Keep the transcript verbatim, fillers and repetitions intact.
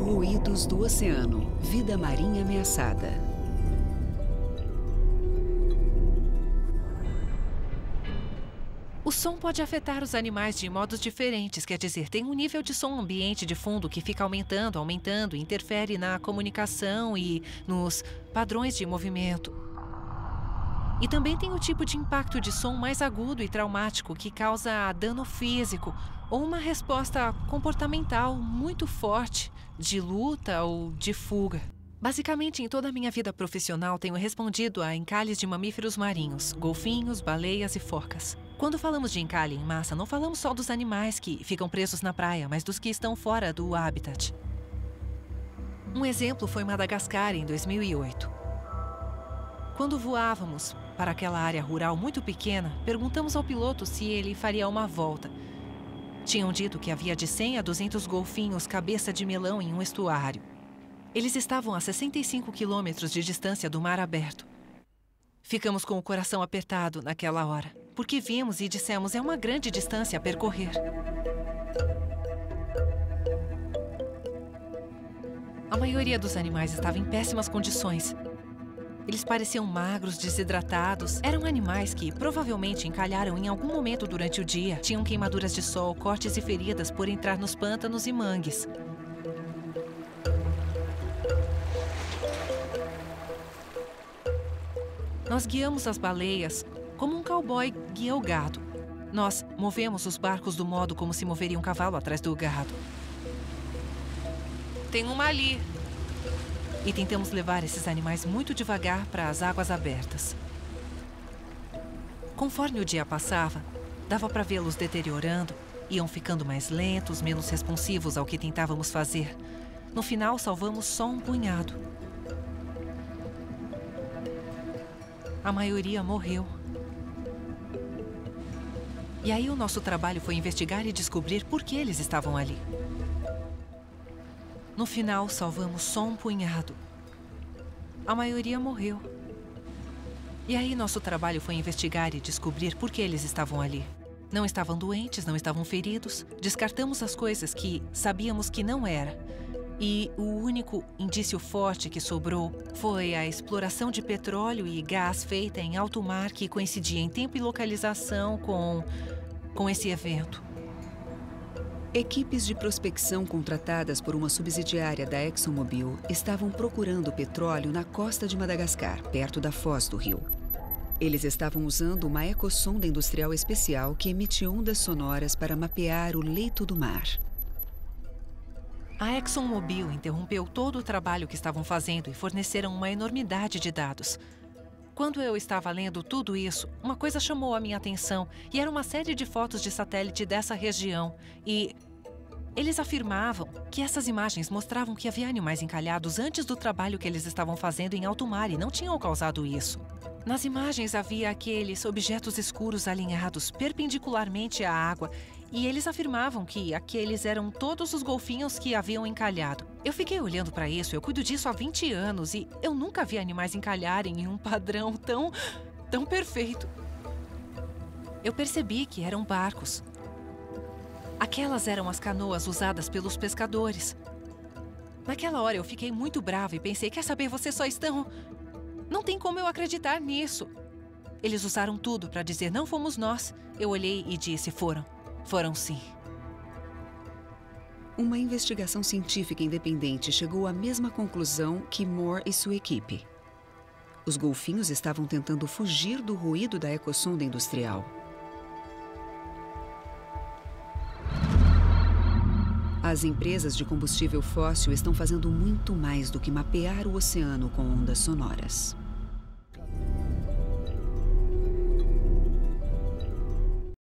Ruídos do oceano. Vida marinha ameaçada. O som pode afetar os animais de modos diferentes, quer dizer, tem um nível de som ambiente de fundo que fica aumentando, aumentando, e interfere na comunicação e nos padrões de movimento. E também tem o tipo de impacto de som mais agudo e traumático que causa dano físico ou uma resposta comportamental muito forte, de luta ou de fuga. Basicamente, em toda a minha vida profissional, tenho respondido a encalhes de mamíferos marinhos, golfinhos, baleias e focas. Quando falamos de encalhe em massa, não falamos só dos animais que ficam presos na praia, mas dos que estão fora do habitat. Um exemplo foi Madagascar, em dois mil e oito. Quando voávamos para aquela área rural muito pequena, perguntamos ao piloto se ele faria uma volta. Tinham dito que havia de cem a duzentos golfinhos cabeça de melão em um estuário. Eles estavam a sessenta e cinco quilômetros de distância do mar aberto. Ficamos com o coração apertado naquela hora, porque vimos e dissemos, é uma grande distância a percorrer. A maioria dos animais estava em péssimas condições. Eles pareciam magros, desidratados. Eram animais que provavelmente encalharam em algum momento durante o dia. Tinham queimaduras de sol, cortes e feridas por entrar nos pântanos e mangues. Nós guiamos as baleias como um cowboy guia o gado. Nós movemos os barcos do modo como se moveria um cavalo atrás do gado. Tem uma ali. E tentamos levar esses animais muito devagar para as águas abertas. Conforme o dia passava, dava para vê-los deteriorando, iam ficando mais lentos, menos responsivos ao que tentávamos fazer. No final, salvamos só um punhado. A maioria morreu. E aí o nosso trabalho foi investigar e descobrir por que eles estavam ali. No final, salvamos só um punhado. A maioria morreu. E aí nosso trabalho foi investigar e descobrir por que eles estavam ali. Não estavam doentes, não estavam feridos. Descartamos as coisas que sabíamos que não era. E o único indício forte que sobrou foi a exploração de petróleo e gás feita em alto mar que coincidia em tempo e localização com, com esse evento. Equipes de prospecção contratadas por uma subsidiária da ExxonMobil estavam procurando petróleo na costa de Madagascar, perto da foz do rio. Eles estavam usando uma ecossonda industrial especial que emite ondas sonoras para mapear o leito do mar. A ExxonMobil interrompeu todo o trabalho que estavam fazendo e forneceram uma enormidade de dados. Quando eu estava lendo tudo isso, uma coisa chamou a minha atenção e era uma série de fotos de satélite dessa região. E eles afirmavam que essas imagens mostravam que havia animais encalhados antes do trabalho que eles estavam fazendo em alto mar e não tinham causado isso. Nas imagens havia aqueles objetos escuros alinhados perpendicularmente à água e eles afirmavam que aqueles eram todos os golfinhos que haviam encalhado. Eu fiquei olhando para isso, eu cuido disso há vinte anos e eu nunca vi animais encalharem em um padrão tão, tão perfeito. Eu percebi que eram barcos. Aquelas eram as canoas usadas pelos pescadores. Naquela hora eu fiquei muito brava e pensei, quer saber, vocês só estão... Não tem como eu acreditar nisso. Eles usaram tudo para dizer, não fomos nós. Eu olhei e disse, foram. Foram sim. Uma investigação científica independente chegou à mesma conclusão que Moore e sua equipe. Os golfinhos estavam tentando fugir do ruído da ecossonda industrial. As empresas de combustível fóssil estão fazendo muito mais do que mapear o oceano com ondas sonoras.